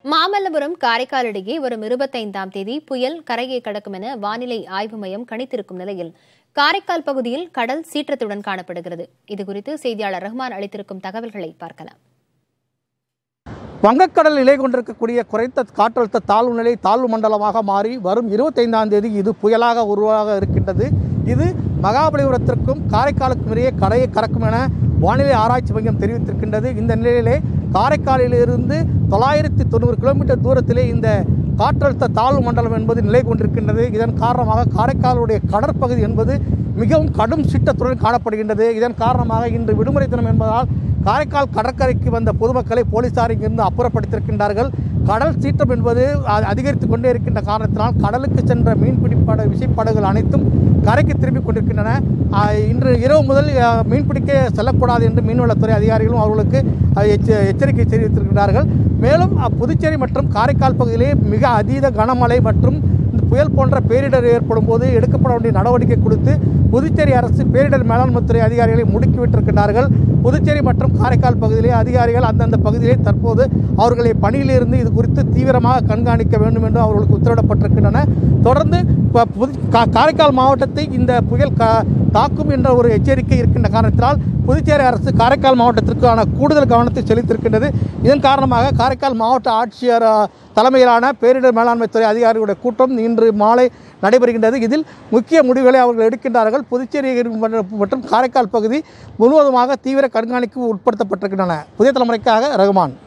மாமல்லபுரம் காரைக்கால் இடையே வரும் 25ஆம் தேதி புயல் கரையை கடக்கும் என வானிலை ஆய்வு மையம் கணித்திருக்கும் நிலையில் காரைக்கால் பகுதியில் கடல் சீற்றத்துடன் காணப்படுகிறது. இதுகுறித்து செய்தியாளர் ரஹ்மான் அளித்திருக்கும் தகவல்களை பார்க்கலாம். வங்கக்கடல் நிலை கொண்டிருக்கக்கூடிய குறைந்த காற்றழுத்த தாழ்வு நிலை தாழ்வு மண்டலமாக மாறி வரும் 25ஆம் தேதி இது புயலாக உருவாக இருக்கின்றது. இது மகாபலிபுரத்திற்கும் காரைக்காலுக்கும் இடையே கரையை கடக்கும் என வானிலை ஆராய்ச்சி மையம் தெரிவித்திருக்கின்றது. இந்த நிலையிலே காரைக்காலிலிருந்து 990 கிலோமீட்டர் தூரத்திலே இந்த காற்றழுத்த தாழ்வு மண்டலம் என்பது நிலை கொண்டிருக்கின்றது. இதன் காரணமாக காரைக்காலுடைய கடற்பகுதி என்பது மிகவும் கடும் சீற்றத்துடன் காணப்படுகின்றது. இதன் காரணமாக இன்று விடுமுறை தினம் என்பதால் காரைக்கால் கடற்கரைக்கு வந்த பொதுமக்களை போலீசார் இங்கிருந்து அப்புறப்படுத்தியிருக்கின்றார்கள். கடல் சீற்றம் என்பது அதிகரித்து கொண்டே இருக்கின்ற காரணத்தினால் கடலுக்கு சென்ற மீன்பிடி விசைப்படகுகள் அனைத்தும் கரைக்கு திரும்பிக் கொண்டிருக்கின்றன. இன்று இரவு முதல் மீன்பிடிக்க செல்லக்கூடாது என்று மீன்வளத்துறை அதிகாரிகளும் அவர்களுக்கு எச்சரிக்கை தெரிவித்திருக்கிறார்கள். மேலும் புதுச்சேரி மற்றும் காரைக்கால் பகுதியிலே மிக அதீத கனமழை மற்றும் புயல் போன்ற பேரிடர் ஏற்படும் போது எடுக்கப்பட வேண்டிய நடவடிக்கை கொடுத்து புதுச்சேரி அரசு பேரிடர் மேலாண்மைத்துறை அதிகாரிகளை முடுக்கிவிட்டிருக்கிறார்கள். புதுச்சேரி மற்றும் காரைக்கால் பகுதியிலே அதிகாரிகள் அந்தந்த பகுதியிலே தற்போது அவர்களை பணியிலிருந்து இது குறித்து தீவிரமாக கண்காணிக்க வேண்டும் என்று அவர்களுக்கு உத்தரவிடப்பட்டிருக்கின்றன. தொடர்ந்து காரைக்கால் மாவட்டத்தை இந்த புயல் தாக்கும் என்ற ஒரு எச்சரிக்கை இருக்கின்ற காரணத்தினால் புதுச்சேரி அரசு காரைக்கால் மாவட்டத்திற்கான கூடுதல் கவனத்தை செலுத்தியிருக்கின்றது. இதன் காரணமாக காரைக்கால் மாவட்ட ஆட்சியர் தலைமையிலான பேரிடர் மேலாண்மைத்துறை அதிகாரிகளுடைய கூட்டம் இன்று மாலை நடைபெறுகின்றது. இதில் முக்கிய முடிவுகளை அவர்கள் எடுக்கின்றார்கள். புதுச்சேரி மற்றும் காரைக்கால் பகுதி முழுவதுமாக தீவிர கண்காணிப்பு உட்படுத்தப்பட்டிருக்கின்றன. புதிய தலைமுறைக்காக ரகுமான்.